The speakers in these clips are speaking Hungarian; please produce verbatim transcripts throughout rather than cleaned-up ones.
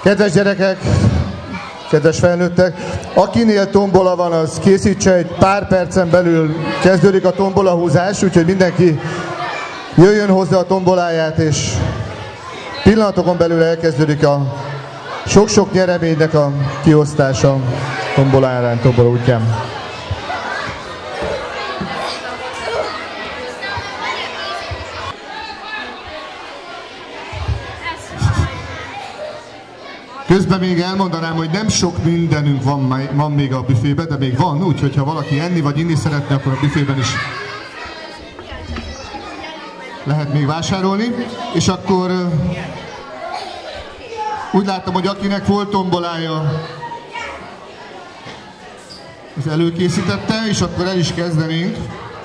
Kedves gyerekek, kedves felnőttek, akinél tombola van, az készítse, egy pár percen belül kezdődik a tombolahúzás, úgyhogy mindenki jöjjön hozzá a tomboláját, és pillanatokon belül elkezdődik a sok-sok nyereménynek a kiosztása tombolárán, tombola útján. Közben még elmondanám, hogy nem sok mindenünk van, van még a büfében, de még van, úgyhogy ha valaki enni vagy inni szeretne, akkor a büfében is lehet még vásárolni. És akkor úgy láttam, hogy akinek volt tombolája, az előkészítette, és akkor el is kezdenénk.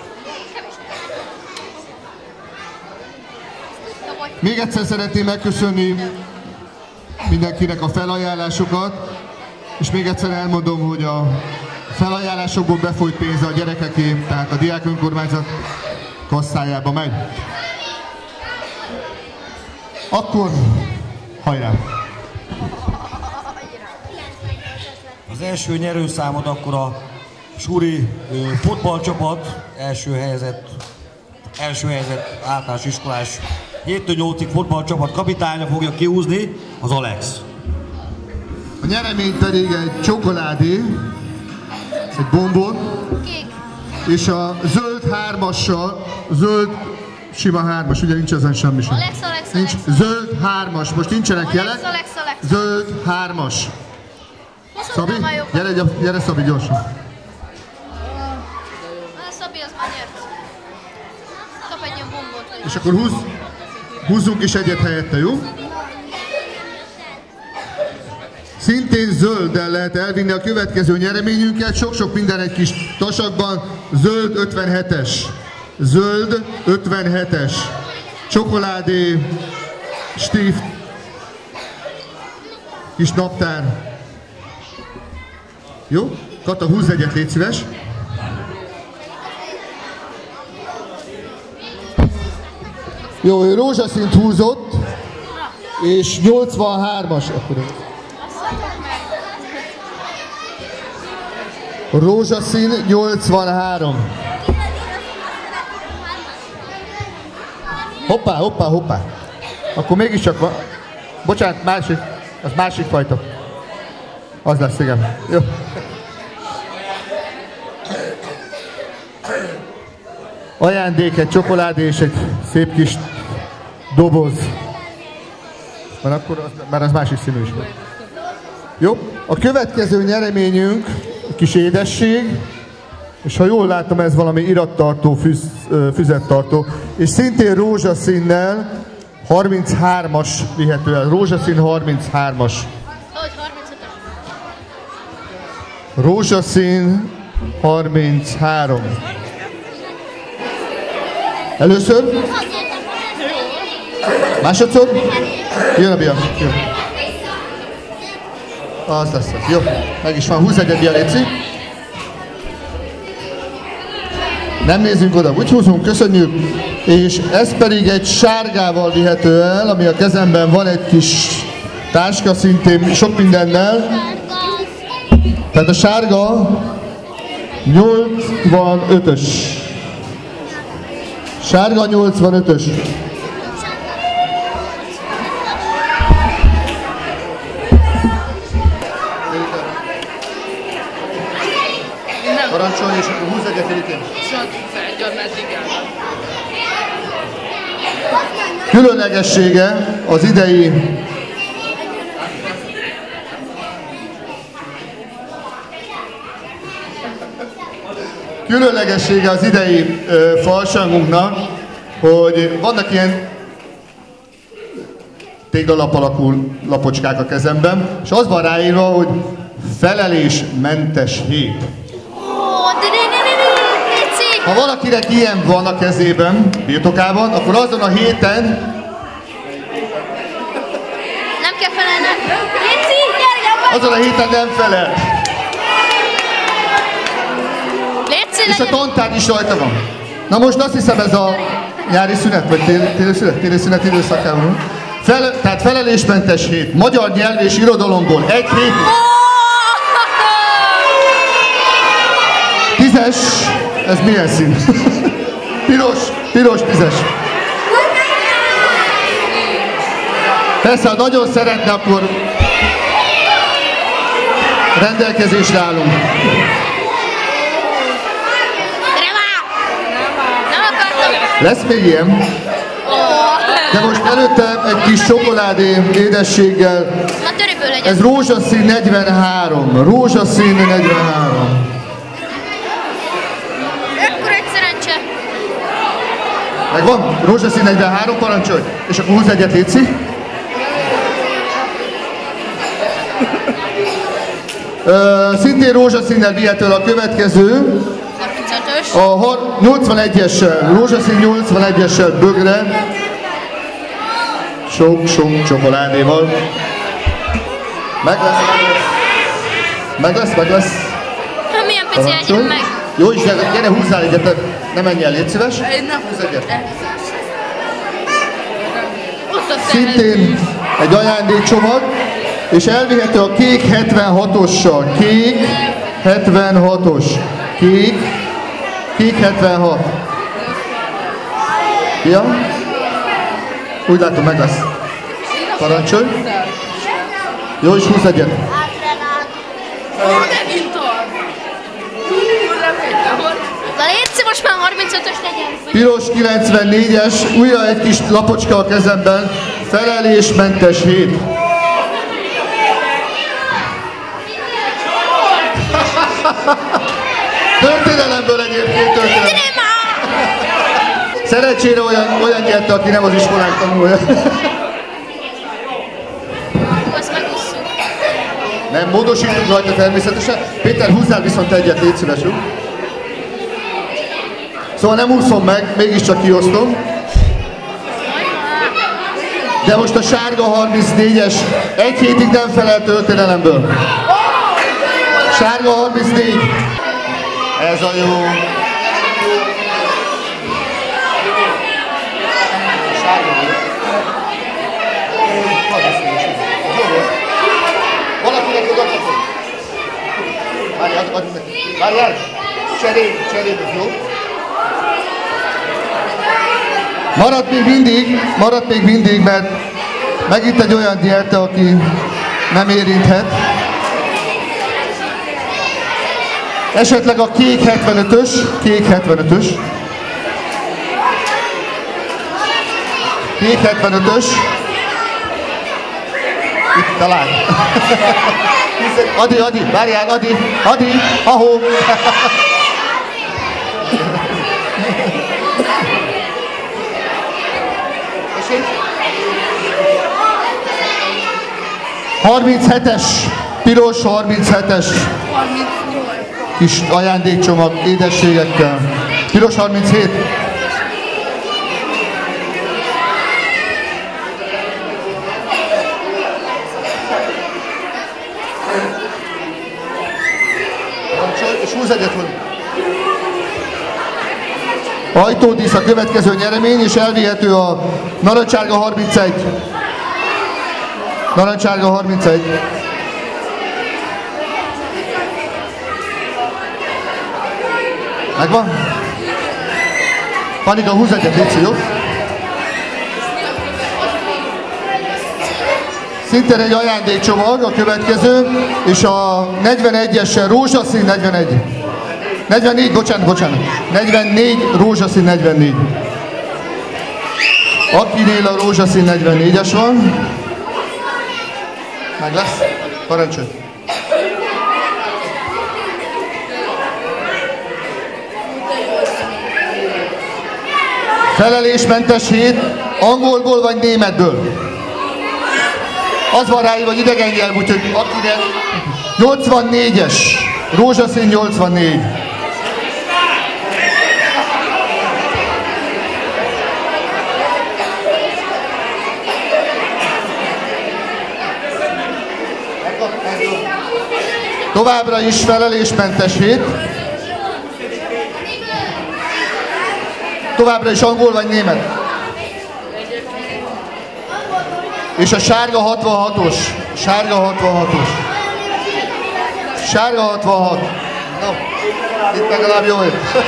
Még egyszer szeretném megköszönni mindenkinek a felajánlásokat, és még egyszer elmondom, hogy a felajánlásokból befolyt pénz a gyerekeké, tehát a diák önkormányzat kasszájába megy. Akkor hajrá! Az első nyerőszámot akkor a Suri futballcsapat első helyezett, első helyezett általános iskolás héttől nyolcig futballcsapat kapitánya fogja kiúzni, az Alex. A nyeremény pedig egy csokoládé, egy bombon, és a zöld hármassal, zöld sima hármas, ugye nincs ezen semmi sem. Alex, Alex, nincs Alex, zöld hármas, most nincsenek Alex, jelek. Alex, Alex. Zöld hármas. Szabi, gyere, gyere Szabi, gyorsan. A Szabi az már nyert. Kap egy ilyen bombot. És akkor húz, húzzunk is egyet helyette, jó? Szintén zölddel lehet elvinni a következő nyereményünket, sok-sok minden egy kis tasakban, zöld ötvenhetes. Zöld ötvenhetes. Csokoládé, stift, kis naptár. Jó? Kata, húzz egyet, légy szíves. Jó, ő rózsaszínt húzott, és nyolcvanhármas. Rózsaszín nyolcvanhárom. Hoppá, hoppá, hoppá. Akkor mégiscsak van. Bocsánat, másik. Az másik fajta. Az lesz, igen. Jó. Ajándék, egy csokoládé és egy szép kis doboz. Mert akkor az, már az másik színű is van. Jó? A következő nyereményünk kis édesség, és ha jól látom, ez valami irattartó, füz, füzettartó, és szintén rózsaszínnel harminchármas vihető el. Rózsaszín harminchármas. Rózsaszín harminchárom. Először? Másodszor? Jön a bia. Jön. Az lesz az. Jó. Meg is van. Húzz egyet, bia, létszik. Nem nézzünk oda. Úgy húzunk, köszönjük. És ez pedig egy sárgával vihető el, ami a kezemben van, egy kis táska, szintén sok mindennel. Tehát a sárga nyolcvanötös. Sárga nyolcvanötös. Parancsolj, és akkor húzz egyet, Félitén. Különlegessége az idei Különlegessége az idei ö, falsangunknak, hogy vannak ilyen téglalap alakú lapocskák a kezemben, és az van ráírva, hogy felelésmentes hét. Ha valakinek ilyen van a kezében, birtokában, akkor azon a héten... Nem kell felelnem. Azon a héten nem felel. És a tantár is rajta van. Na most azt hiszem, ez a nyári szünet, vagy téli szünet, téli szünet időszakában. Fel, tehát felelésmentes hét. Magyar nyelv és irodalomból. Egy hét. Tízes. Ez milyen szín? Piros. Piros tízes. Persze, ha nagyon szeretne, akkor rendelkezésre állunk. Lesz még ilyen? De most előtte egy kis csokoládé édességgel. Ez rózsaszín negyvenhárom. Rózsaszín negyvenhárom. Ekkor egy szerencse. Megvan? Rózsaszín negyvenhárom, parancsolj. És akkor húzz egyet, létszi. Uh, szintén rózsaszínnel vihető a következő. harmincötös. A nyolcvanegyessel, rózsaszín nyolcvanegyessel bögre. Sok-sok csokoládéval. Meg lesz, meg lesz, meg lesz. Ha milyen pici egyen meg. Jó is, gyere, gyere húzzál egyet, ne menj el, légy szíves. Húzz egyet. Szintén egy ajándékcsomag, és elvihető a kék hetvenhatossal. Kék hetvenhatos. Kék. Kék hetvenhat. Ja? Úgy látom, meg lesz. Parancsolj. Jó, és húzz egyet. Na légy, most már harmincötös legyen. Piros kilencvennégyes, újra egy kis lapocska a kezemben. Felelésmentes hét. Történelemből egyébként történelem. Szerencsére olyan, olyan nyerte, aki nem az iskolán tanulja. Azt megúszunk. Nem, módosítunk rajta természetesen. Péter, húzzál viszont egyet, légy szíves. Szóval nem úszom meg, mégiscsak kiosztom. De most a sárga harmincnégyes egy hétig nem felel történelemből. Sárga harmincnégy. Ez a jó. Valakinek odakapom. Várjál, add neki. Várjál! Cserél, cserél, jó? Maradt még mindig, maradt még mindig, mert megint egy olyan nyerte, aki nem érinthet. Esetleg a kék hetvenötös, kék hetvenötös. Kék hetvenötös. Itt talán. Adi, Adi, várjál, Adi, Adi, ahó. harminchetes, piros harminchetes. Kis ajándékcsomag édességekkel. Piros harminchét. És húzz egyet volna. Ajtódísz a következő nyeremény, és elvihető a narancsárga harmincegy. Narancsárga harmincegy. Megvan? Panika, húzz egyet, légy szíves, jó? Szintén egy ajándékcsomag a következő, és a negyvenegyessel rózsaszín negyvenegy. negyvennégy, bocsánat, bocsánat. negyvennégy, rózsaszín negyvennégy. Akinél a rózsaszín negyvennégyes van. Meg lesz? Parancsolj! Felelésmentes hét, angolból vagy németből. Az van ráírva, hogy idegen nyelv, úgyhogy akinek nyolcvannégyes, rózsaszín nyolcvannégy. Továbbra is felelésmentes hét. Továbbra is angol vagy német? És a sárga hatvanhatos. Sárga hatvanhatos. Sárga hatvanhat. No, itt legalább jó.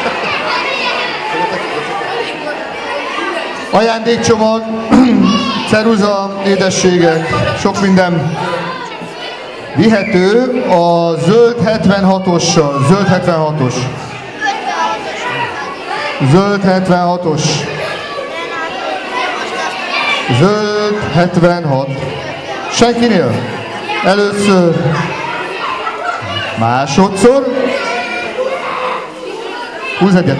Ajándékcsomag, ceruza, édességek, sok minden vihető a zöld hetvenhatossal. Zöld hetvenhatos. Zöld hetvenhatos. Zöld hetvenhat. Senkinél? Először. Másodszor. Húzz egyet.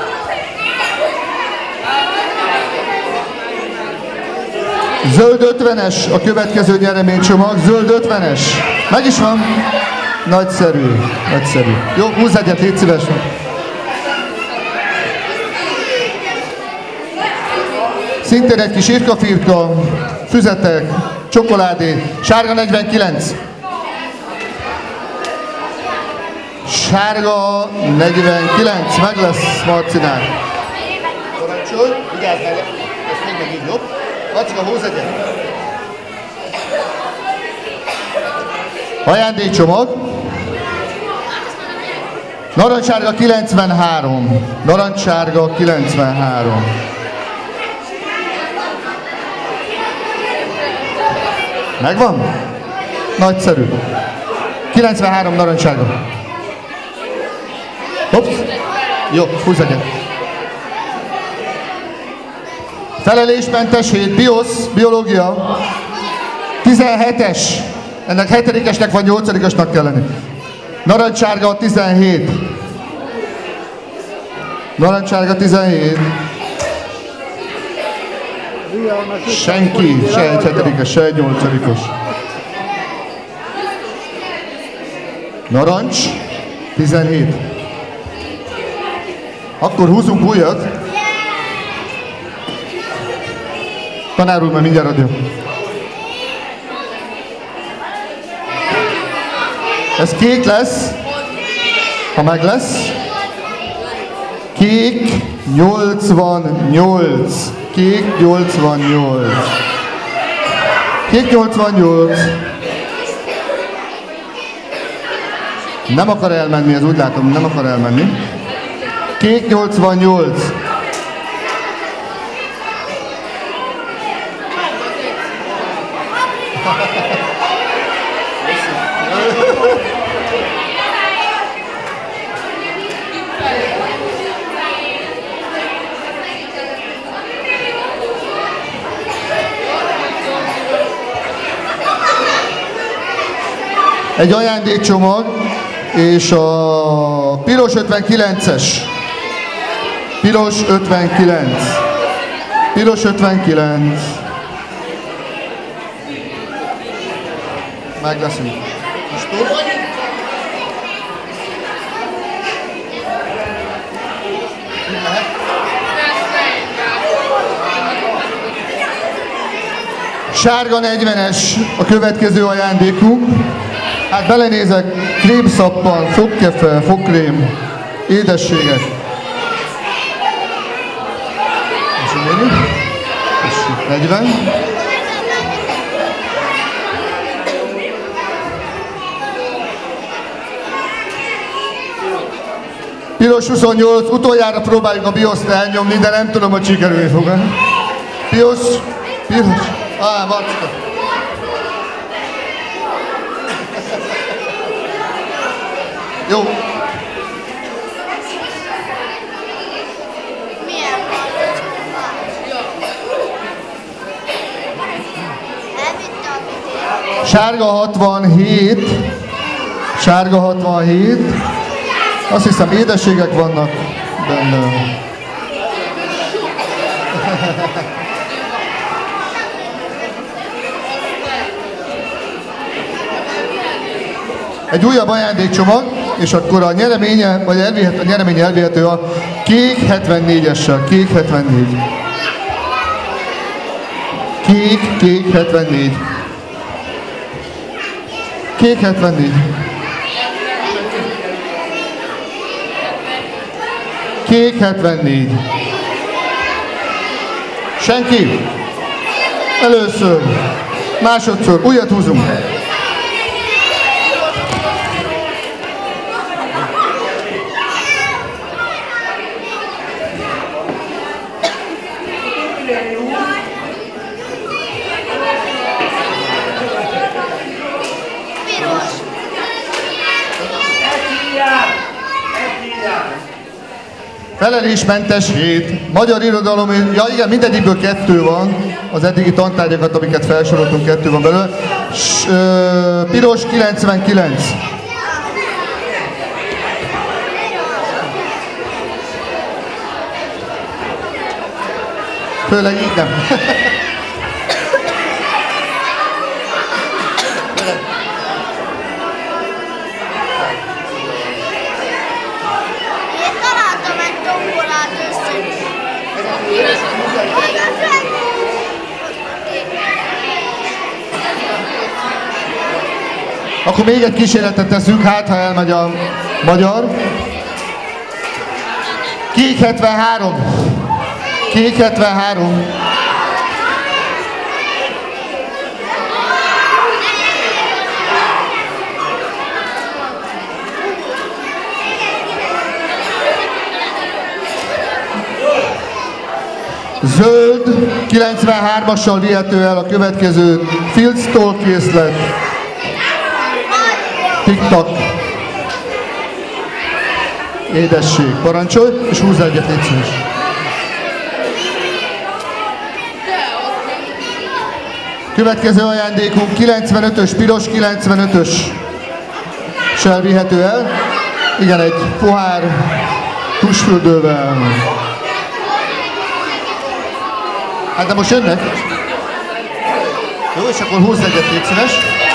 Zöld ötvenes a következő nyereménycsomag. Zöld ötvenes. Meg is van. Nagyszerű. Nagyszerű. Jó, húzz egyet, légy szíves. Szintén egy kis irkafirka, füzetek, csokoládé, sárga negyvenkilenc. Sárga negyvenkilenc, meg lesz Marcinál. Parancsolj, vigyázz vele, ezt még megint jobb. Macska, húzz egyet. Ajándékcsomag. Narancssárga kilencvenhárom. Narancssárga kilencvenhárom. Megvan? Nagyszerű. kilencvenhárom narancssárga. Hopsz. Jó, húzz egyet. Felelésmentes hét, biosz, biológia. tizenhetes. Ennek hetedikesnek vagy nyolcadikasnak kell lenni. Narancssárga a tizenhét. Narancssárga tizenhét. Senki, se egy hetedikes, se egy nyolcadikos. Narancs, tizenhét. Akkor húzunk újat. Tanár úr, már mindjárt adja. Ez kék lesz, ha meg lesz. Kék nyolcvannyolc. Kék nyolcvannyolc. Kék nyolcvannyolc. Nem akar elmenni, ez úgy látom, nem akar elmenni. Kék nyolcvannyolc. Egy ajándékcsomag, és a piros ötvenkilences. Piros ötvenkilenc. Piros ötvenkilenc. Meg leszünk. Most túl? Sárga negyvenes a következő ajándékunk. Hát belenézek, krémszappan, fogkefe, fogkrém, édességek. negyven. Piros huszonnyolc, utoljára próbáljuk a bioszt elnyomni, de nem tudom, hogy sikerülni fog. Piros, piros, ah, Marcika. Jó. Milyen van? Elvitte a vidék. Sárga hatvanhét. Sárga hatvanhét. Azt hiszem édességek vannak benne. Egy újabb ajándékcsomag, és akkor a nyereménye, vagy elvihet, a nyeremény elvihető a kék hetvennégyessel. Kék hetvennégy. Kék, kék hetvennégy. Kék hetvennégy. Kék hetvennégy. Senki? Először. Másodszor, újat húzunk. Felelésmentes hét. Magyar irodalom, ja igen, mindegyikből kettő van. Az eddigi tantárgyakat, amiket felsoroltunk, kettő van belőle. S, ö, piros kilencvenkilenc. Főleg így nem. Akkor még egy kísérletet teszünk, hát ha elmegy a magyar. Kék hetvenhárom. Kék hetvenhárom. Zöld kilencvenhármassal vihető el a következő Fieldstall készlet. Tiktak. Édesség. Parancsolj, és húzz egyet, légy szíves. Következő ajándékunk kilencvenötös, piros kilencvenötös sel vihető el. Igen, egy pohár tusfürdővel. Hát de most jönnek. Jó, és akkor húzz egyet, légy szíves.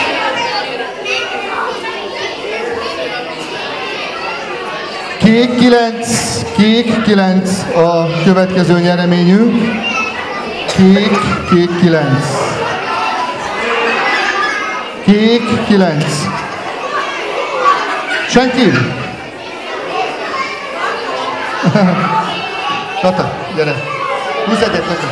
Kék kilenc, kék kilenc a következő nyereményünk. Kék, kék kilenc. Kék kilenc. Senki? Tata, gyere. Húzz egyet, Tata.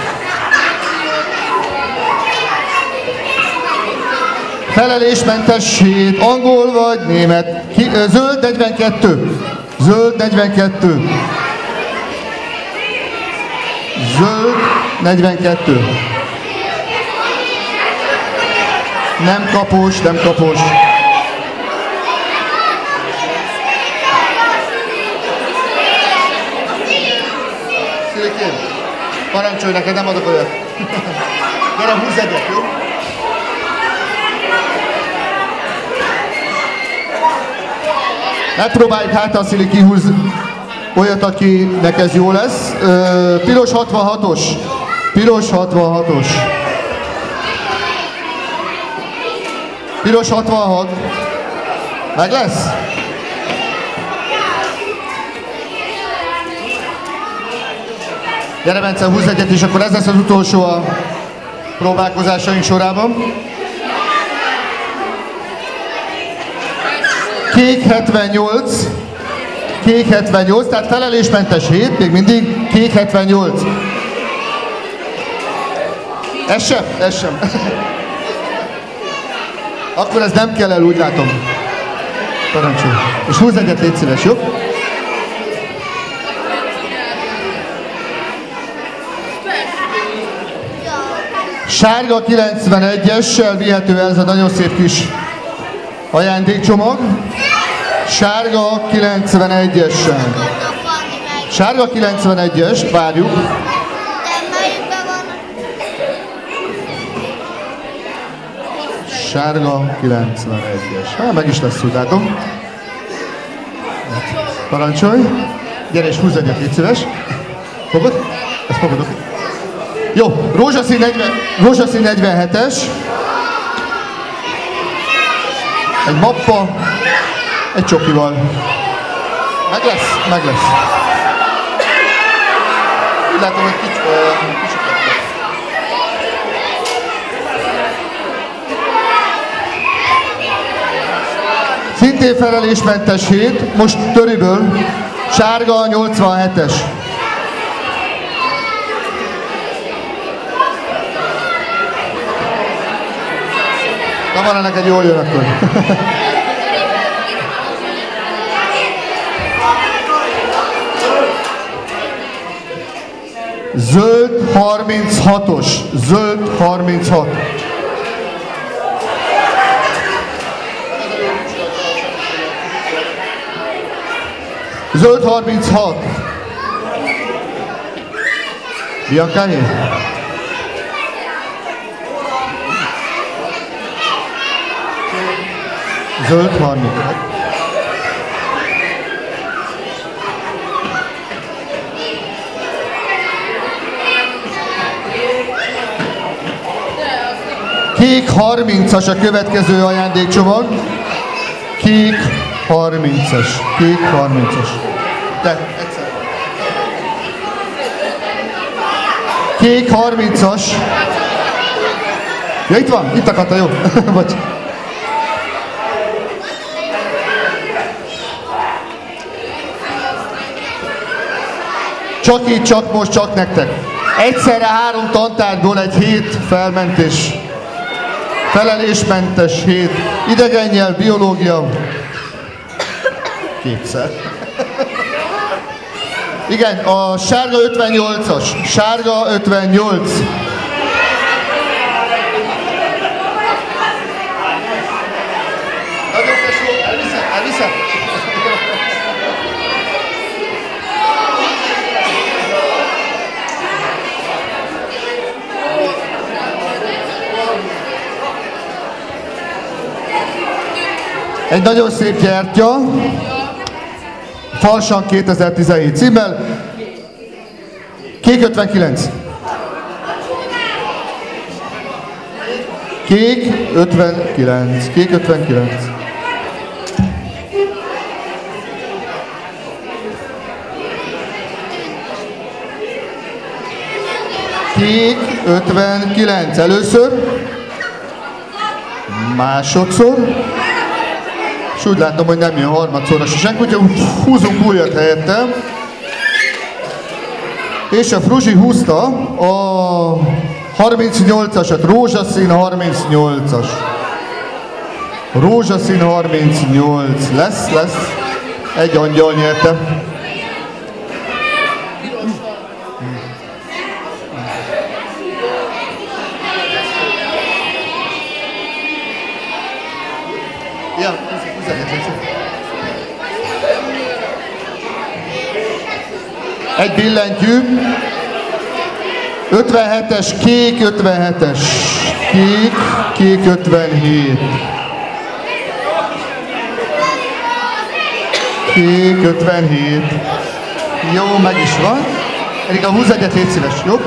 Felelésmentes hét, angol vagy német. Ki, zöld negyvenkettő. Zöld negyvenkettő. Zöld negyvenkettő. Nem kapós, nem kapós. Szilikém, parancsolj, neked nem adok olyat. Gyere, húzz egyet, jó? Megpróbáljuk hát a Szili kihúz olyat, akinek ez jó lesz. Ö, piros hatvanhatos. Piros hatvanhatos. Piros hatvanhat. Meg lesz? Gyere, Bence, húzz egyet, és akkor ez lesz az utolsó a próbálkozásaink sorában. Kék hetvennyolc. Kék hetvennyolc, tehát felelésmentes hét, még mindig kék hetvennyolc. Ez sem? Ez sem. Akkor ez nem kell el, úgy látom. Parancsolj. És húzz egyet, légy szíves, jó? Sárga kilencvenegyessel vihető el ez a nagyon szép kis ajándékcsomag. Sárga kilencvenegyessel. Sárga kilencvenegyes, várjuk. Sárga kilencvenegyes. Hát meg is lesz, úgy látom. Parancsolj. Gyere és húzz egyet, légy szíves. Fogod? Ezt fogadok. Jó, rózsaszín, negyven, rózsaszín negyvenhetes. Egy mappa. Egy csokival. Meg lesz? Meg lesz. Úgy látom, hogy kicsit kicsit. Szintén felelésmentes hét, most töriből, sárga nyolcvanhetes. Kamara, neked jól jön akkor. Zöld harminchatos. Zöld harminchat. Zöld harminchat. Biankáé? Zöld harminchat. Kék harmincas a következő ajándékcsomag. Kék harmincas. Kék harmincas. Te, egyszer. Kék harmincas. Ja, itt van, itt akadta, jó. Bocs. Csak így, csak most, csak nektek. Egyszerre három tantárgyból egy hét felmentés. Felelésmentes hét. Idegen nyelv, biológia. Kétszer. Igen, a sárga ötvennyolcas. Sárga ötvennyolc. Nagyon tesó, elviszem, elviszem. Egy nagyon szép gyertya, Falsan kétezer-tizenhét címmel, kék ötvenkilenc. Kék ötvenkilenc, kék ötvenkilenc. Kék ötvenkilenc először, másodszor, és úgy látom, hogy nem jön harmadszorra se senki, úgyhogy húzunk újat helyettem. És a Fruzsi húzta a harmincnyolcasat, rózsaszín harmincnyolcas. Rózsaszín harmincnyolc. Lesz, lesz. Egy angyal nyerte. Ja, egy billentyű, ötvenhetes, kék ötvenhetes, kék, kék ötvenhét, kék ötvenhét, jó, meg is van, Erika, húzz egyet, légy szíves, jó?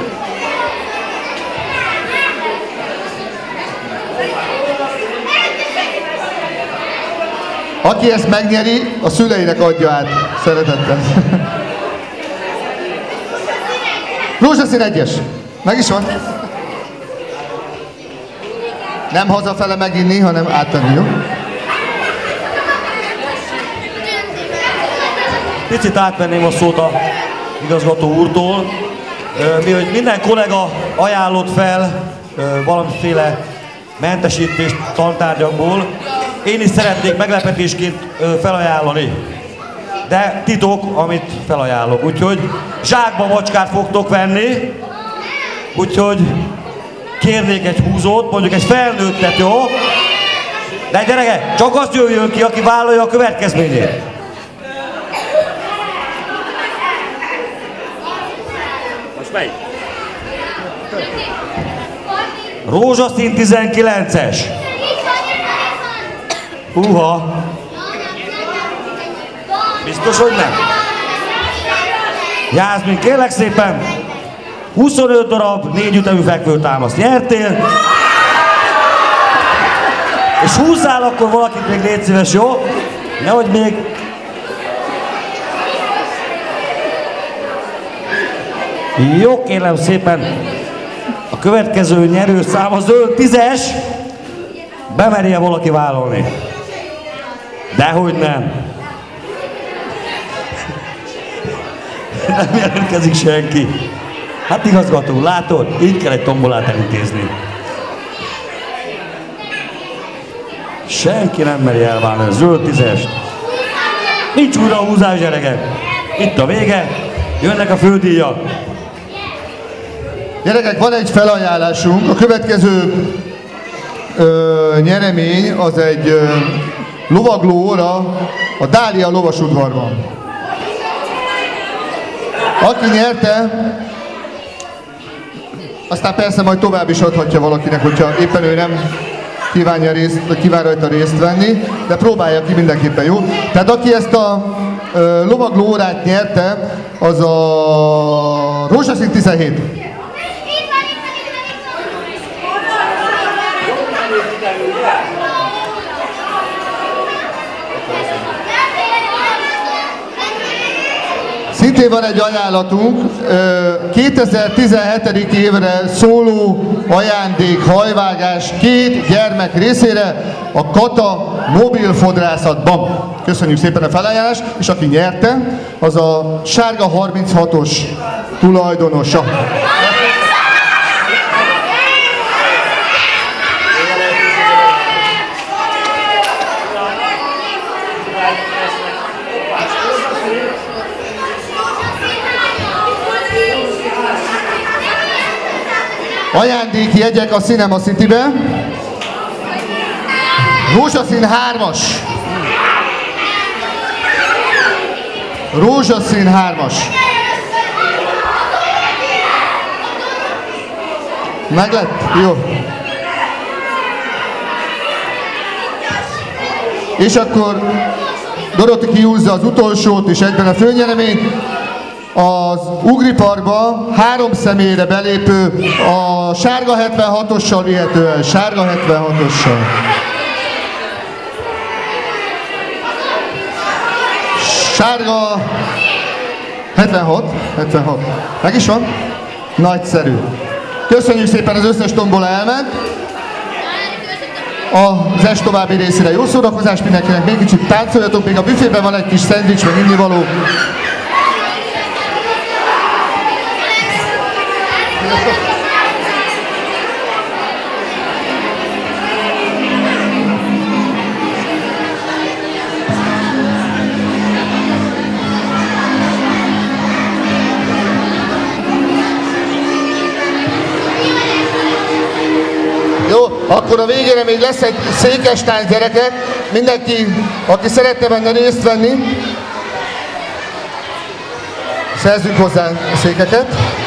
Aki ezt megnyeri, a szüleinek adja át szeretettel. Rózsaszín egyes. Meg is van. Nem hazafele meginni, hanem áttenni, jó? Picit átvenném a szót a igazgató úrtól. Mi, hogy minden kollega ajánlott fel valamiféle mentesítést tantárgyakból, én is szeretnék meglepetésként felajánlani. De titok, amit felajánlok. Úgyhogy zsákba macskát fogtok venni. Úgyhogy kérnék egy húzót, mondjuk egy felnőttet, jó? De gyereke, csak azt jöjjön ki, aki vállalja a következményét. Most melyik? Rózsaszín tizenkilences. Húha! Biztos, hogy nem? Jászmin, kérlek szépen, huszonöt darab négy ütemű fekvőtámaszt nyertél, és húzzál akkor valakit még, légy szíves, jó? Nehogy még... Jó, kérlem szépen, a következő nyerőszám a zöld tízes, bemerje valaki vállalni. Dehogy nem. Nem jelentkezik senki. Hát igazgató, látod? Így kell egy tombolát elintézni. Senki nem meri elválni a zöld tízest. Nincs újra a húzás, gyerekek. Itt a vége, jönnek a fődíjak. Gyerekek, van egy felajánlásunk. A következő ö, nyeremény az egy ö, lovagló óra a Dália lovasudvarban. Aki nyerte, aztán persze majd tovább is adhatja valakinek, hogyha éppen ő nem kívánja részt, kíván rajta részt venni, de próbálja ki mindenképpen, jó? Tehát aki ezt a ö, lovagló órát nyerte, az a rózsaszín tizenhét. Szintén van egy ajánlatunk, kétezer-tizenhetedik évre szóló ajándék hajvágás két gyermek részére a Kata mobilfodrászatban. Köszönjük szépen a felajánlást, és aki nyerte, az a sárga harminchatos tulajdonosa. Ajándékjegyek a Cinema Citybe. Rózsaszín hármas. Rózsaszín hármas. Meg lett? Jó. És akkor Doroti kihúzza az utolsót és egyben a főnyereményt. Az Ugri Parkba három személyre belépő a sárga hetvenhatossal vihető el. Sárga hetvenhatossal. Sárga hetvenhat. hetvenhat. Meg is van? Nagyszerű. Köszönjük szépen, az összes tombola elment. Az est további részére jó szórakozás mindenkinek. Még kicsit táncoljatok, még a büfében van egy kis szendvics, meg innivaló. Jó, akkor a végére még lesz egy székestánc, gyerekek. Mindenki, aki szeretne benne részt venni, szerzünk hozzá a székeket.